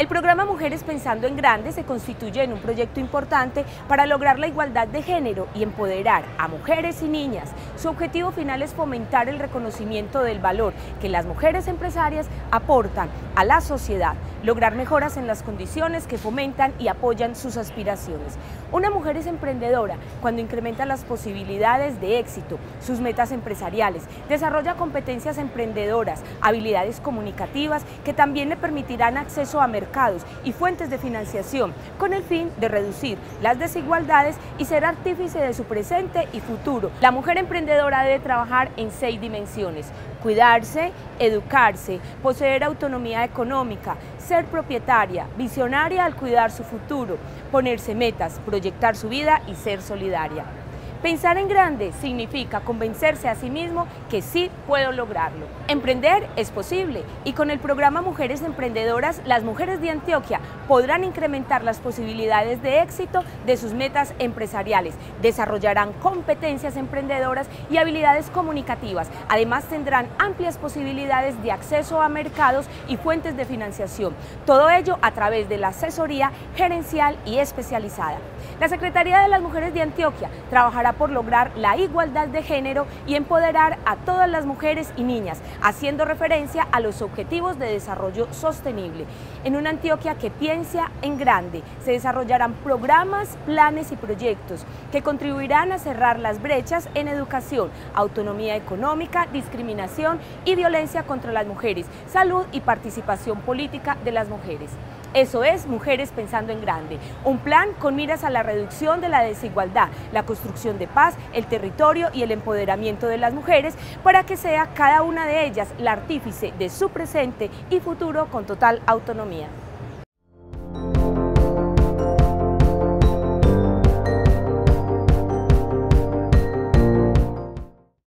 El programa Mujeres Pensando en Grande se constituye en un proyecto importante para lograr la igualdad de género y empoderar a mujeres y niñas. Su objetivo final es fomentar el reconocimiento del valor que las mujeres empresarias aportan a la sociedad, lograr mejoras en las condiciones que fomentan y apoyan sus aspiraciones. Una mujer es emprendedora cuando incrementa las posibilidades de éxito, sus metas empresariales, desarrolla competencias emprendedoras, habilidades comunicativas que también le permitirán acceso a mercados y fuentes de financiación, con el fin de reducir las desigualdades y ser artífice de su presente y futuro. La mujer emprendedora debe trabajar en 6 dimensiones: cuidarse, educarse, poseer autonomía económica, ser propietaria, visionaria al cuidar su futuro, ponerse metas, proyectar su vida y ser solidaria. Pensar en grande significa convencerse a sí mismo que sí puedo lograrlo. Emprender es posible y con el programa Mujeres Emprendedoras, las mujeres de Antioquia podrán incrementar las posibilidades de éxito de sus metas empresariales, desarrollarán competencias emprendedoras y habilidades comunicativas. Además, tendrán amplias posibilidades de acceso a mercados y fuentes de financiación. Todo ello a través de la asesoría gerencial y especializada. La Secretaría de las Mujeres de Antioquia trabajará por lograr la igualdad de género y empoderar a todas las mujeres y niñas, haciendo referencia a los objetivos de desarrollo sostenible. En una Antioquia que piensa en grande, se desarrollarán programas, planes y proyectos que contribuirán a cerrar las brechas en educación, autonomía económica, discriminación y violencia contra las mujeres, salud y participación política de las mujeres. Eso es Mujeres Pensando en Grande, un plan con miras a la reducción de la desigualdad, la construcción de paz, el territorio y el empoderamiento de las mujeres para que sea cada una de ellas la artífice de su presente y futuro con total autonomía.